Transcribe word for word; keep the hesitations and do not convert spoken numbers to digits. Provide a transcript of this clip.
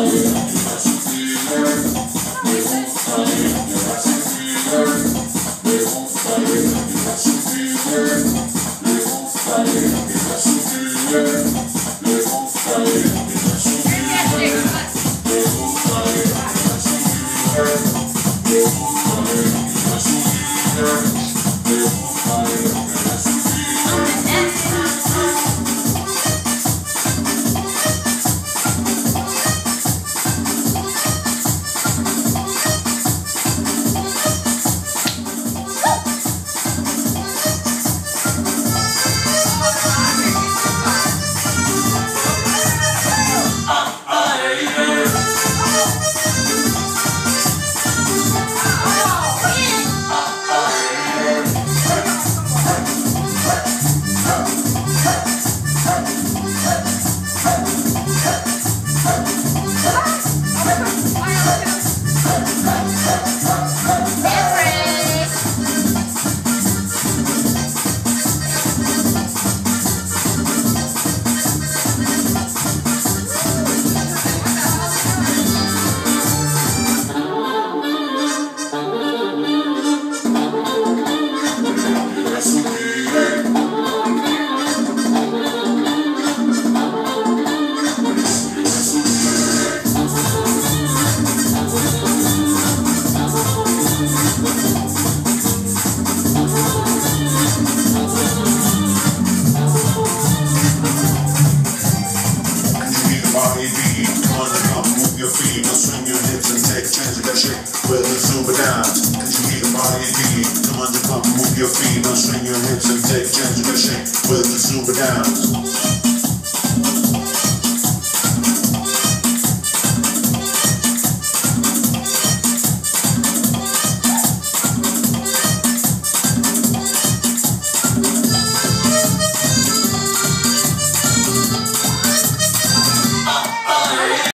With the super downs, cause you need a body indeed. Come on, come move your feet, now swing your hips and take change of the shake with the super downs.